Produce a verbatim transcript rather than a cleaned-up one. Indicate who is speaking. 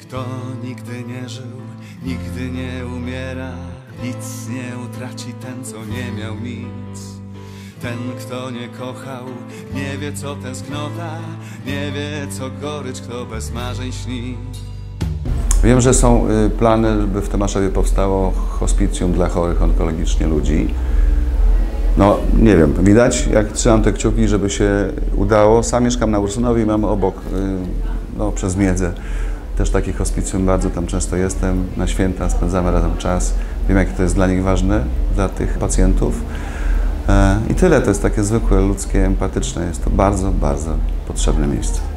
Speaker 1: Kto nigdy nie żył, nigdy nie umiera, nic nie utraci ten, co nie miał nic. Ten, kto nie kochał, nie wie, co tęsknota, nie wie, co gorycz, kto bez marzeń śni.
Speaker 2: Wiem, że są plany, by w Tomaszowie powstało hospicjum dla chorych onkologicznie ludzi. No, nie wiem, widać, jak trzymam te kciuki, żeby się udało. Sam mieszkam na Ursynowie i mamy obok, no, przez Miedzę też takie hospicjum, bardzo tam często jestem. Na święta spędzamy razem czas. Wiem, jak to jest dla nich ważne, dla tych pacjentów. I tyle, to jest takie zwykłe, ludzkie, empatyczne. Jest to bardzo, bardzo potrzebne miejsce.